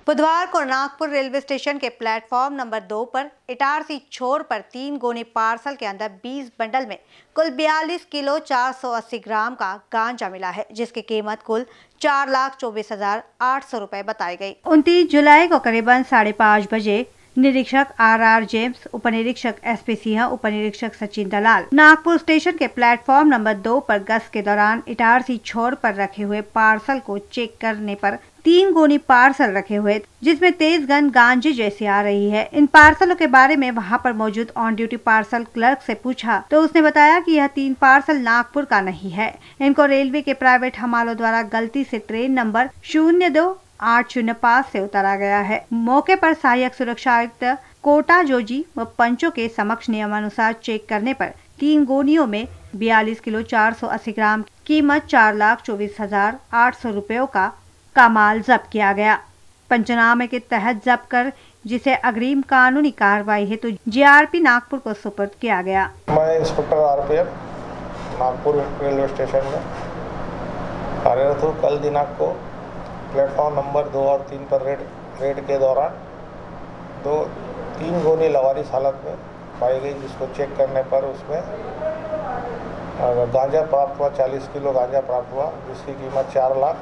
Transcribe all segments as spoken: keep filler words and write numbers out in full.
बुधवार को Nagpur railway station के प्लेटफॉर्म नंबर दो पर इटारसी छोर पर तीन गोनी पार्सल के अंदर बीस बंडल में कुल बयालीस किलो चार सौ अस्सी ग्राम का गांजा मिला है, जिसकी कीमत कुल चार लाख चौबीस हजार आठ सौ रुपए बताई गई। उनतीस जुलाई को करीबन साढ़े पाँच बजे निरीक्षक आर आर जेम्स, उप निरीक्षक एस पी सिंह, उप निरीक्षक सचिन दलाल नागपुर स्टेशन के प्लेटफॉर्म नंबर दो पर गश्त के दौरान इटारसी छोर पर रखे हुए पार्सल को चेक करने पर तीन गोनी पार्सल रखे हुए, जिसमें तेज गन गांजे जैसी आ रही है। इन पार्सलों के बारे में वहां पर मौजूद ऑन ड्यूटी पार्सल क्लर्क से पूछा तो उसने बताया कि यह तीन पार्सल नागपुर का नहीं है, इनको रेलवे के प्राइवेट हमालों द्वारा गलती से ट्रेन नंबर शून्य दो आठ शून्य पाँच से उतारा गया है। मौके पर सहायक सुरक्षा आयुक्त कोटा जोजी व पंचों के समक्ष नियमानुसार चेक करने पर तीन गोनियों में बयालीस किलो चार सौ अस्सी ग्राम कीमत चार लाख चौबीस हजार आठ सौ रुपयों का का माल जब्त किया गया। पंचनामे के तहत जब्त कर जिसे अग्रिम कानूनी कार्रवाई हेतु तो जी आर पी नागपुर को सुपुर्द किया गया। मैं inspector R P F Nagpur railway station में कार्यरत हूँ। कल दिनांक को प्लेटफॉर्म नंबर दो और तीन पर रेड रेड के दौरान दो तीन गोनी लवारिस हालत में पाई गई, जिसको चेक करने पर उसमें गांजा प्राप्त हुआ, चालीस किलो गांजा प्राप्त हुआ, जिसकी कीमत चार लाख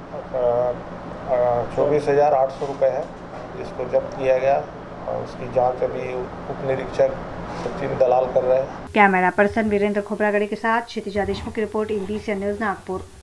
चौबीस हजार आठ सौ रुपये है, जिसको जब्त किया गया और उसकी जांच अभी उप निरीक्षक सचिन दलाल कर रहे हैं। कैमरा पर्सन वीरेंद्र खोपरागढ़ी के साथ क्षितिजा देशमुख की रिपोर्ट, इंडी न्यूज नागपुर।